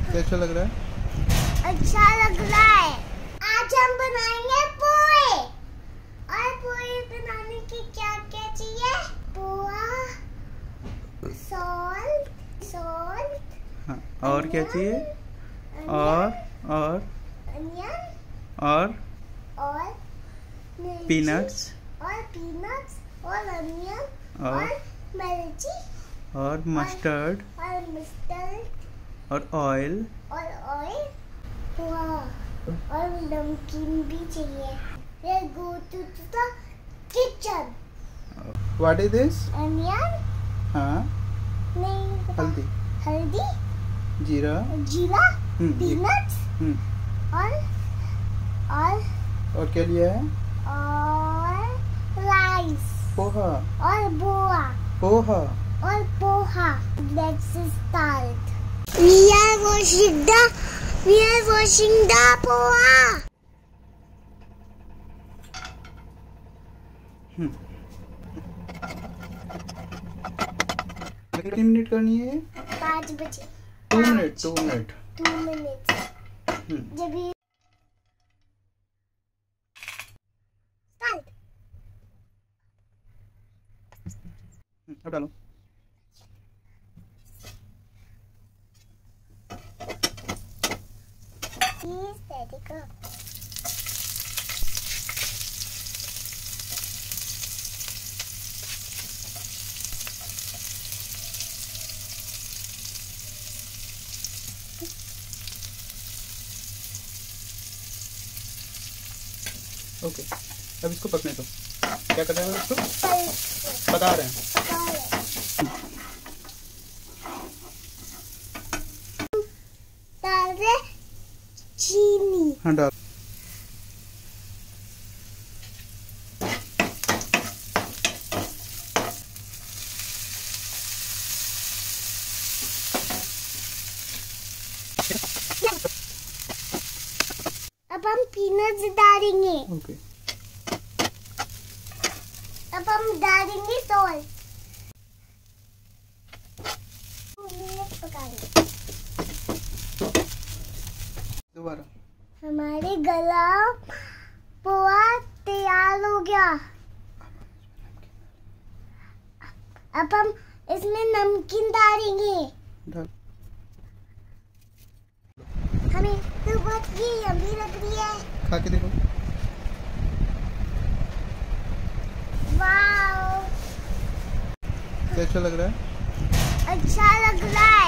कैसा लग रहा है? अच्छा लग रहा है। आज हम बनाएंगे पोहे। और पोहे बनाने की क्या क्या चाहिए? पोहा, सॉल्ट। हाँ, और क्या चाहिए? और अनियन और पीनट्स और अनियन और मिर्ची और मस्टर्ड और ऑयल और नमकीन भी चाहिए। Let's go to the kitchen. What is this? Onion हाँ, नहीं, हल्दी, जीरा, पीनट्स और क्या लिया है? और राइस पोहा और poha. Let's start. We are washing the poha. कितनी मिनट करनी है? 5 बजे। 2 मिनट 2 मिनट 2 मिनट। जब ये अब डालो। ओके, अब इसको पकने दो। क्या कर रहे हैं इसको? पका रहे हैं। चीनी। हाँ, डाल। अब हम पीनट्स डालेंगे। ओके। अब हम डालेंगे सॉल्ट। पकाएंगे। दोबारा। हमारे गला पोहा तैयार हो गया। अब हम इसमें नमकीन डालेंगे। हमें तो बहुत ही यम्मी लग रही है। खा के देखो। वाओ, कैसा लग रहा है? अच्छा लग रहा है।